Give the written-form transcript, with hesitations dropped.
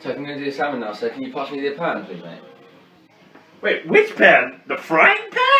So if I'm going to do salmon now, so can you pass me the pan, please, mate? Wait, which pan? The frying pan?